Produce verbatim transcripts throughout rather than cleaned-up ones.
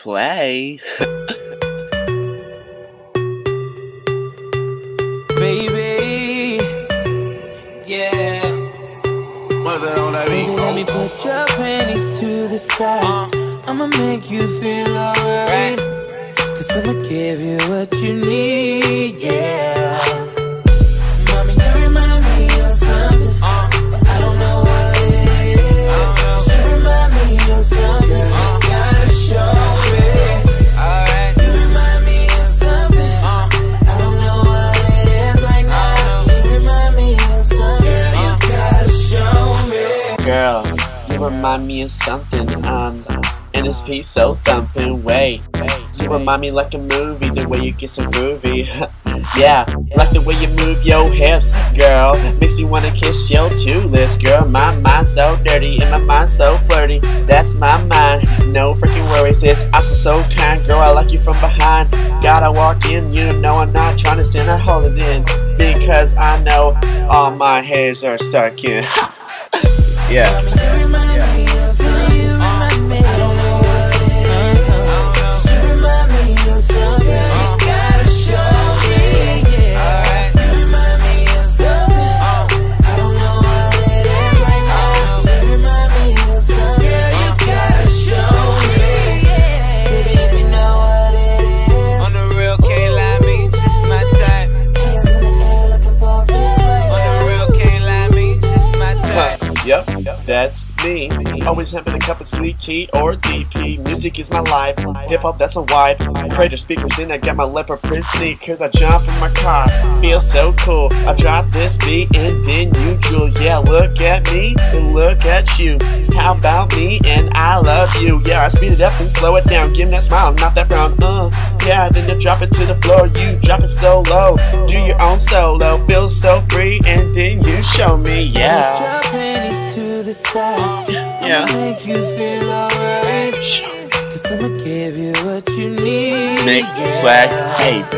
play. Baby, yeah. What's that on that beat? Baby, let me put your panties to the side. uh, I'ma make you feel alright, cause I'ma give you what you need, yeah. Mommy, you remind me of something, uh, but I don't know what it is. Cause you remind me of something, uh, you gotta show me. Alright. You remind me of something, uh, but I don't know what it is right now. Cause you remind me of something, uh, you gotta show me. Girl, you remind me of something, um and this piece so thumping way. You remind me like a movie, the way you get so groovy. Yeah, like the way you move your hips, girl. Makes me wanna kiss your two lips, girl. My mind's so dirty and my mind's so flirty. That's my mind, no freaking worries. It's also so kind, girl. I like you from behind. Gotta walk in, you know I'm not trying to stand. I hold it in because I know all my hairs are stuck in. Yeah. Yep, that's me. Always having a cup of sweet tea or D P. Music is my life. Hip hop, that's a wife. Crater speakers in, I got my leopard print sneakers. I jump in my car, feel so cool. I drop this beat and then you drool. Yeah, look at me and look at you. How about me and I love you? Yeah, I speed it up and slow it down. Give me that smile, not that frown. Uh, yeah, then you drop it to the floor. You drop it so low. Do your own solo. Feel so free and then you show me. Yeah. To the side, yeah. I'ma make you feel alright, cause I'ma give you what you need. Make yeah. Swag, baby.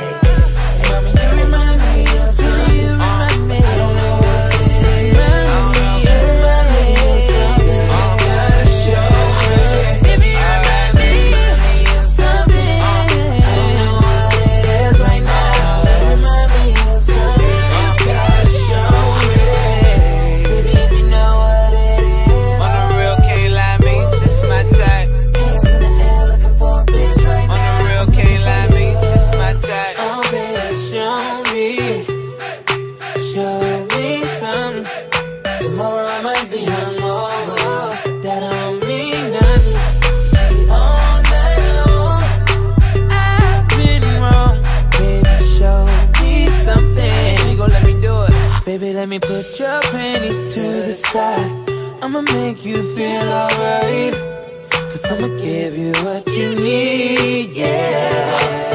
Tomorrow I might be hungover, but that don't mean nothing. See, all night long I've been wrong. Baby, show me something. You gon' let me do it? Baby, let me put your panties to the side. I'ma make you feel alright, cause I'ma give you what you need, yeah.